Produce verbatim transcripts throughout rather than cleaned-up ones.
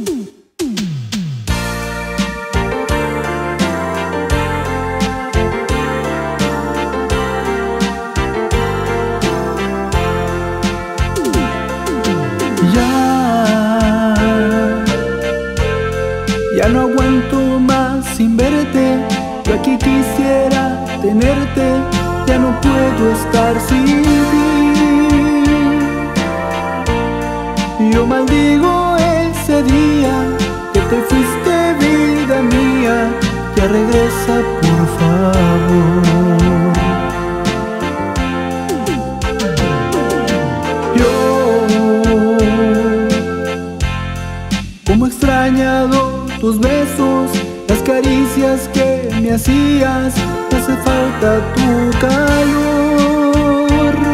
Ya no aguanto más sin verte. Yo aquí quisiera tenerte. Ya no puedo estar sin ti. Yo maldigo ese día que te fuiste, vida mía. Ya regresa, por favor. Yo, como he extrañado tus besos, las caricias que me hacías, me hace falta tu calor.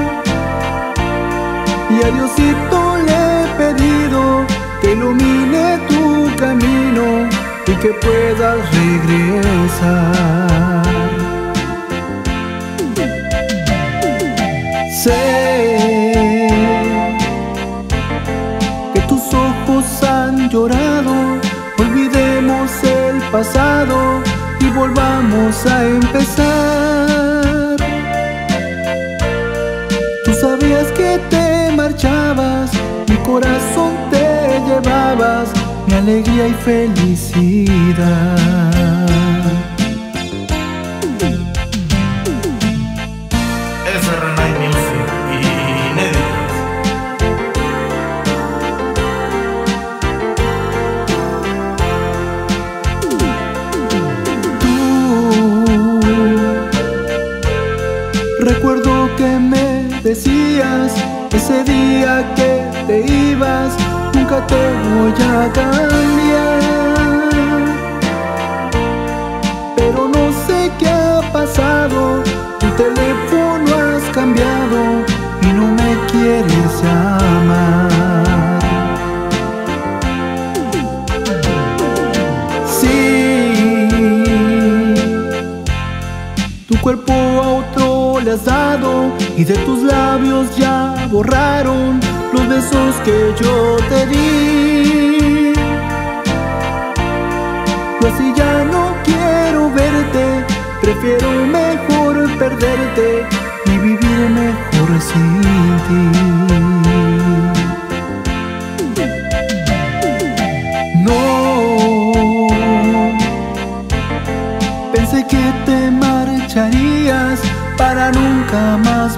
Y a Diosito le he pedido que ilumine tu camino y que puedas regresar. Sé que tus ojos han llorado. Olvidemos el pasado y volvamos a empezar. Tú sabías que te marchabas, mi corazón te llevabas, mi alegría y felicidad. S R nueve Music inéditas. Recuerdo que me decías ese día que te ibas, nunca te voy a cambiar. Pero no sé qué ha pasado, tu teléfono has cambiado y no me quieres llamar. Sí, tu cuerpo a otro le has dado y de tus labios ya borraron los besos que yo te di. Yo así ya no quiero verte, prefiero mejor perderte y vivir mejor sin ti. No, pensé que te marcharías para nunca más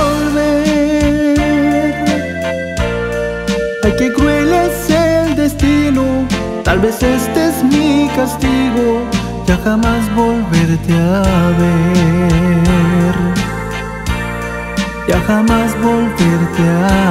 volver. Ay, qué cruel es el destino, tal vez este es mi castigo, ya jamás volverte a ver, ya jamás volverte a